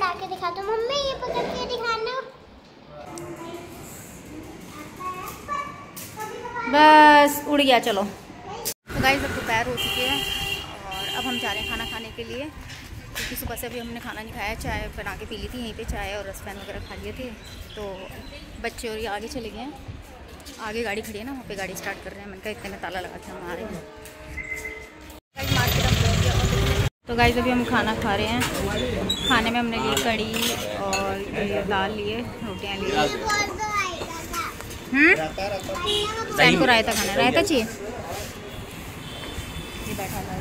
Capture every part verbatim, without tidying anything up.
ला के दिखा दो मम्मी, ये पकड़ के दिखाना। बस उड़ गया। चलो तो गाइस अब दोपहर हो चुकी है और अब हम जा रहे हैं खाना खाने के लिए, क्योंकि सुबह से अभी हमने खाना नहीं खाया। चाय बना के पी ली थी यहीं पे, चाय और रसपैन वगैरह खा लिए थे। तो बच्चे और ये आगे चले गए हैं, आगे गाड़ी खड़ी है ना, वहाँ पे गाड़ी स्टार्ट कर रहे हैं। मैंने कहा इतने में ताला लगा के हम आ रहे हैं। तो गाइस अभी हम खाना खा रहे हैं। खाने में हमने लिए कड़ी और ये दाल लिए, रोटियाँ लिए। हम्म सैन को रायता खाना है, रायता चाहिए। ये बैठा है।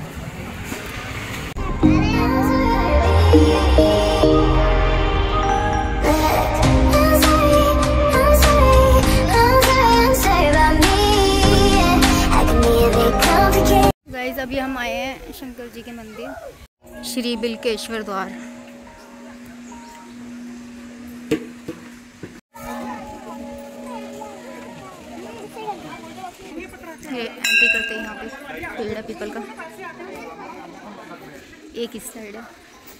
गाइस अभी हम आए हैं शंकर जी के मंदिर, श्री बिल्केश्वर द्वार। एंट्री करते हैं। यहाँ पे पेड़ है पीपल का, एक इस साइड है।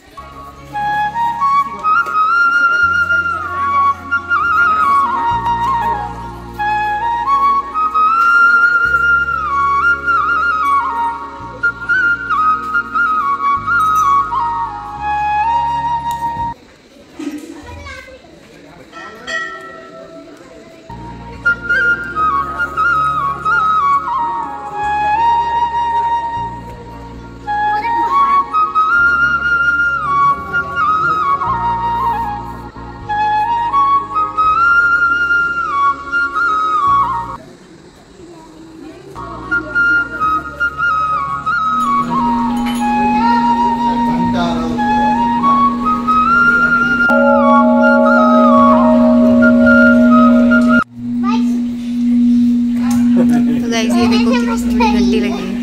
ये देखो कितनी बड़ी घंटी लगी है।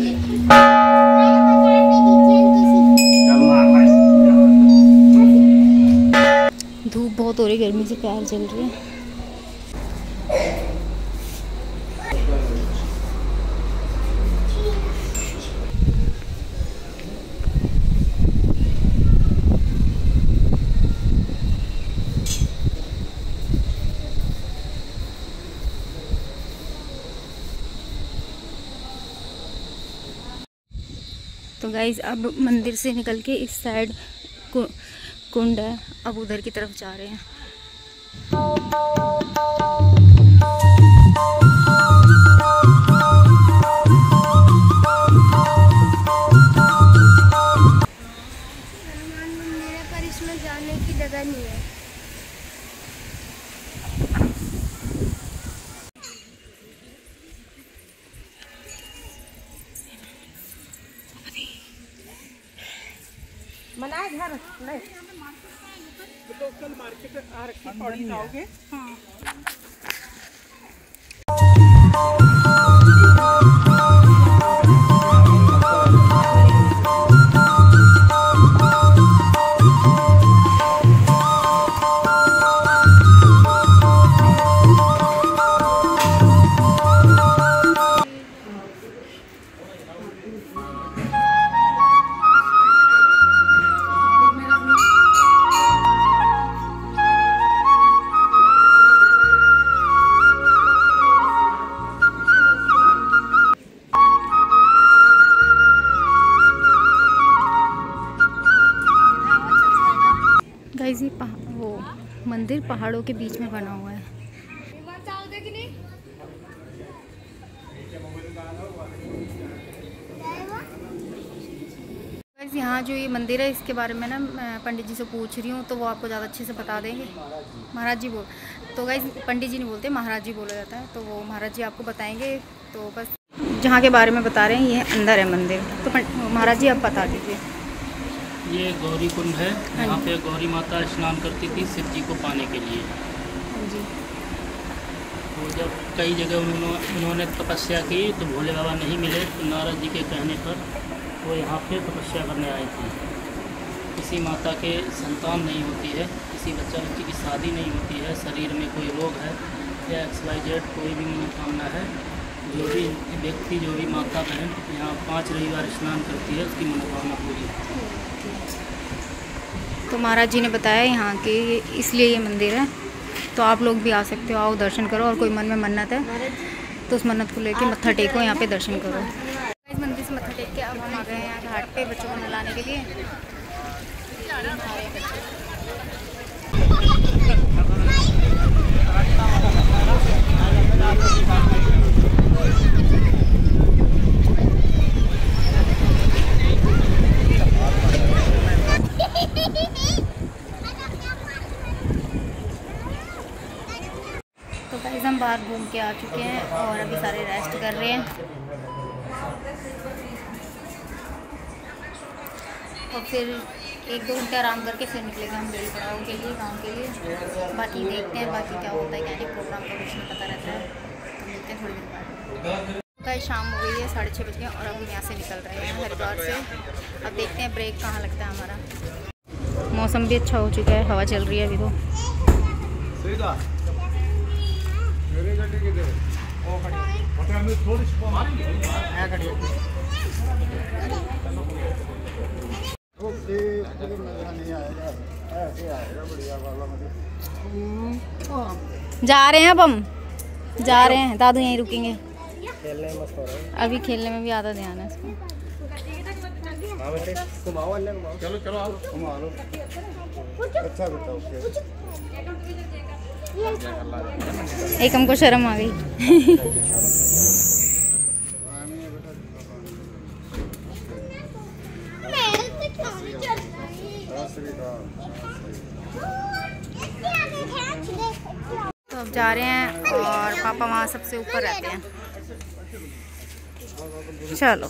धूप बहुत हो रही, गर्मी से पैर जल रहे हैं। तो गाइज अब मंदिर से निकल के इस साइड कुंड है, अब उधर की तरफ जा रहे हैं। हनुमान मंदिर है पर इसमें जाने की जगह नहीं है। मनाए घर नहीं तो कल मार्केट आ रखी पौड़ी आओगे। हाँ गाइस ये वो मंदिर पहाड़ों के बीच में बना हुआ है। गाइस यहाँ जो ये मंदिर है इसके बारे में ना मैं पंडित जी से पूछ रही हूँ, तो वो आपको ज़्यादा अच्छे से बता देंगे। महाराज जी बोल तो गाइस पंडित जी नहीं बोलते, महाराज जी बोला जाता है, तो वो महाराज जी आपको बताएंगे। तो बस जहाँ के बारे में बता रहे हैं ये अंदर है मंदिर, तो महाराज जी आप बता दीजिए। ये गौरी कुंड है, यहाँ पे गौरी माता स्नान करती थी शिव जी को पाने के लिए जी। तो जब कई जगह उन्होंने उन्होंने तपस्या की तो भोले बाबा नहीं मिले, तो नारद जी के कहने पर वो यहाँ पे तपस्या करने आए थे। किसी माता के संतान नहीं होती है, किसी बच्चा बच्ची की शादी नहीं होती है, शरीर में कोई रोग है या एक्स वाई जेड कोई भी मनोकामना है, जो भी व्यक्ति जो भी माता बहन यहाँ पाँच रविवार स्नान करती है उसकी मनोकामना पूरी होती है। तो महाराज जी ने बताया यहाँ के इसलिए ये मंदिर है, तो आप लोग भी आ सकते हो, आओ दर्शन करो। और कोई मन में मन्नत है तो उस मन्नत को लेके मत्था टेको, यहाँ पे दर्शन करो। इस मंदिर से मत्था टेक के अब हम आ गए हैं यहाँ घाट पे बच्चों को नहलाने के लिए। तो गाइस हम बाहर घूम के आ चुके हैं और अभी सारे रेस्ट कर रहे हैं और फिर एक दो घंटे आराम करके फिर निकलेंगे हम बेल पड़ाव के लिए, गांव के लिए। बाकी देखते हैं बाकी क्या होता है, क्या नहीं प्रोग्राम का कुछ नहीं पता रहता है। तो मिलते हैं थोड़ी देर बाद। कल शाम हो गई है, साढ़े छः बज गए और अब हम यहाँ से निकल रहे हैं हरिद्वार से। अब देखते हैं ब्रेक कहाँ लगता है हमारा। मौसम भी अच्छा हो चुका है, हवा चल रही है अभी तो। जा रहे हैं अब हम जा रहे हैं, दादू यहीं रुकेंगे। अभी खेलने में भी आधा ध्यान है इसको। चलो चलो आओ घुमा लो। अच्छा बताओ एक हमको शर्म आ गई। तो अब जा रहे हैं और पापा वहाँ सबसे ऊपर रहते हैं। चलो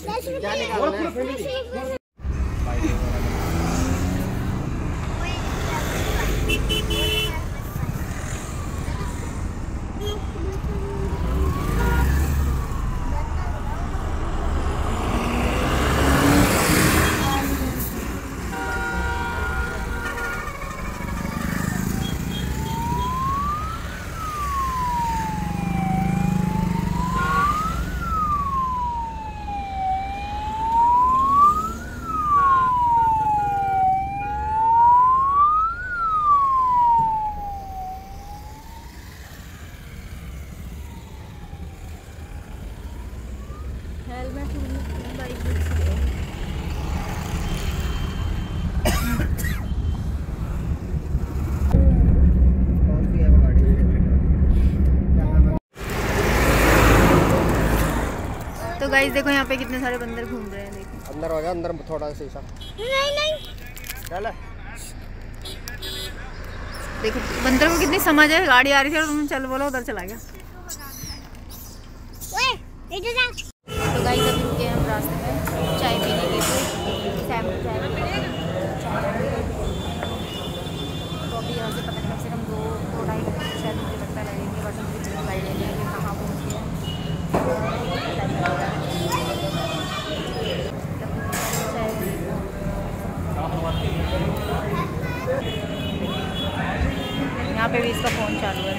तो गाइस देखो यहाँ पे कितने सारे बंदर घूम रहे हैं। देखो अंदर हो जा, अंदर थोड़ा शीशा। नहीं नहीं चल देखो बंदर को कितनी समझ है, गाड़ी आ रही थी और तुम चल बोलो उधर चला गया। तो गाइस अभी रुके हम रास्ते में चाय पीने के लिए, सैम्पल चाय तो अभी यहाँ से पता नहीं कम से कम दो दो ढाई घंटे शायद मुझे लगता है लगेंगे, बट हम पिछले फ्लाइट ले लेंगे कहाँ पहुँच गए। यहाँ पे भी इसका फ़ोन चालू है।